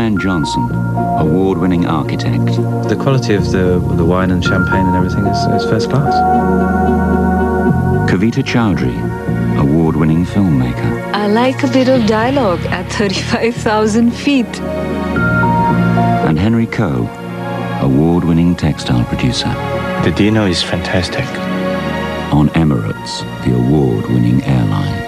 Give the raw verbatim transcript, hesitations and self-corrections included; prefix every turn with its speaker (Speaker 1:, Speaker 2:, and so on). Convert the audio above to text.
Speaker 1: Brian Johnson, award-winning architect.
Speaker 2: The quality of the, the wine and champagne and everything is, is first class.
Speaker 1: Kavita Chowdhury, award-winning filmmaker.
Speaker 3: I like a bit of dialogue at thirty-five thousand feet.
Speaker 1: And Henry Coe, award-winning textile producer.
Speaker 4: The Dino is fantastic.
Speaker 1: On Emirates, the award-winning airline.